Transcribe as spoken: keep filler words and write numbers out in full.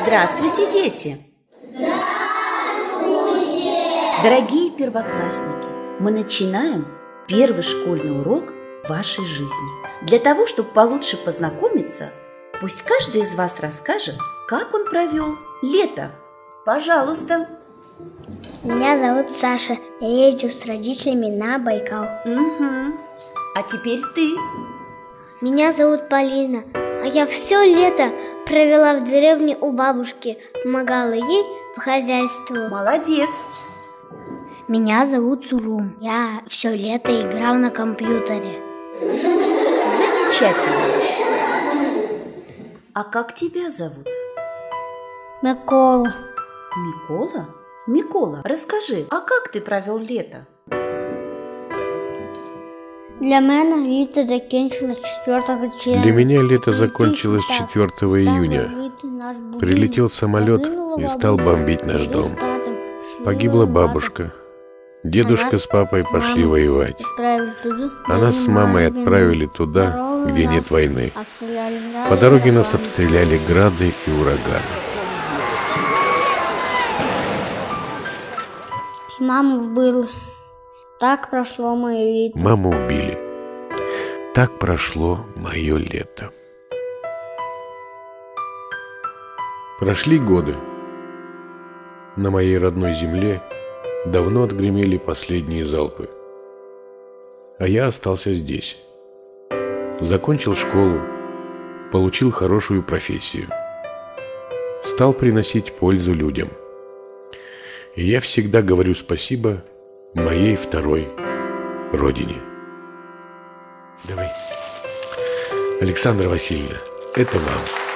Здравствуйте, дети! Здравствуйте! Дорогие первоклассники, мы начинаем первый школьный урок в вашей жизни. Для того, чтобы получше познакомиться, пусть каждый из вас расскажет, как он провел лето. Пожалуйста. Меня зовут Саша. Я ездил с родителями на Байкал. Угу. А теперь ты. Меня зовут Полина. А я все лето провела в деревне у бабушки, помогала ей по хозяйству. Молодец! Меня зовут Сурум. Я все лето играл на компьютере. Замечательно! А как тебя зовут? Микола. Микола? Микола, расскажи, а как ты провел лето? Для меня лето закончилось четвёртого числа. Для меня лето закончилось четвёртого июня. Прилетел самолет и стал бомбить наш дом. Погибла бабушка. Дедушка с папой пошли воевать. А нас с мамой отправили туда, где нет войны. По дороге нас обстреляли грады и ураганы. И маму убил. Так прошло мое лето. Маму убили. Так прошло мое лето. Прошли годы. На моей родной земле давно отгремели последние залпы. А я остался здесь. Закончил школу, получил хорошую профессию. Стал приносить пользу людям. И я всегда говорю спасибо моей второй родине. Давай. Александра Васильевна, это вам.